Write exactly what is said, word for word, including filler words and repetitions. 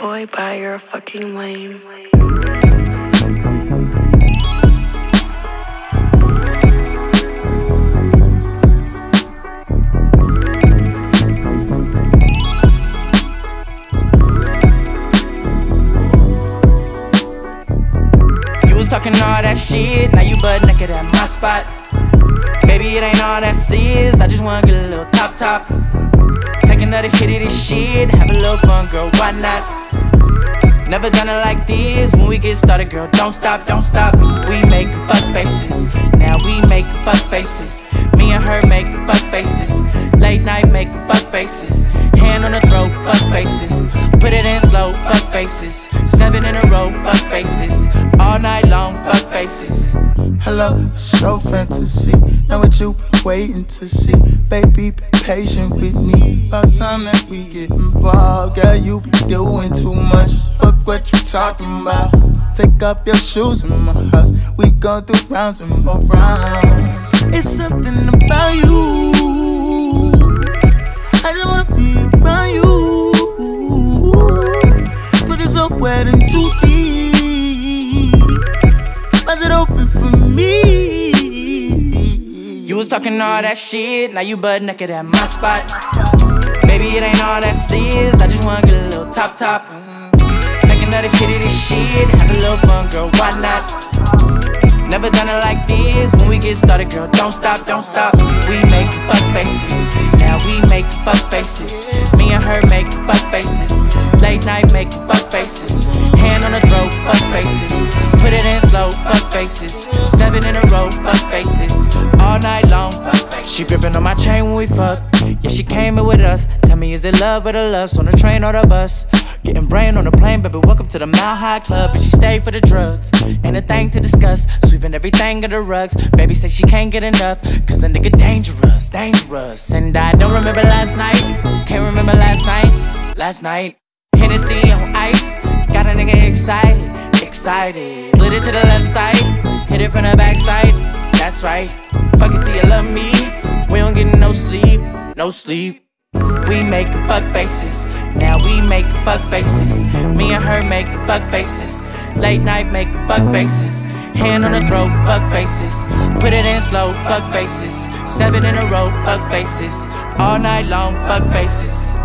Boy, bye, you're a fucking lame. You was talking all that shit, now you butt naked at my spot. Baby, it ain't all that serious, I just wanna get a little top top. Take another hit of this shit, have a little fun, girl, why not? Never done it like this, when we get started, girl, don't stop, don't stop. We making fuck faces, now we making fuck faces. Me and her making fuck faces, late night making fuck faces. Hand on the throat, fuck faces. Put it in slow, fuck faces. Seven in a row, fuck faces. All night long, fuck faces. Hello, show fantasy. Know what you been waiting to see. Baby, be patient with me. About time that we get involved. Girl, you be doing too much. Fuck what you talking about. Take up your shoes in my house. We go through rounds and more rounds. It's something about you. I just wanna be around you. But it's so wet and too deep. Why's it open for me? You was talking all that shit, now you butt naked at my spot. Baby, it ain't all that serious, I just wanna get a little top top. Take another hit of this shit, have a little fun, girl, why not? Never done it like this, when we get started, girl, don't stop, don't stop. We make fuck faces, now we make fuck faces. Me and her make fuck faces, late night making fuck faces. Hand on the throat, fuck faces. Put it in slow, fuck faces. Seven in a row, fuck faces. All night long, fuck faces. She gripping on my chain when we fuck. Yeah, she came in with us. Tell me, is it love or the lust? On the train or the bus? Getting brain on the plane, baby, welcome to the Mile High Club. And she stayed for the drugs, ain't a thing to discuss. Sweeping everything under the rugs. Baby say she can't get enough, cause a nigga dangerous, dangerous. And I don't remember last night, can't remember last night, last night. Hennessy on ice, got a nigga excited, excited. Split it to the left side, hit it from the back side, that's right. Fuck it till you love me, we don't get no sleep, no sleep. We making fuck faces, now we making fuck faces. Me and her making fuck faces, late night making fuck faces. Hand on the throat, fuck faces. Put it in slow, fuck faces. Seven in a row, fuck faces. All night long, fuck faces.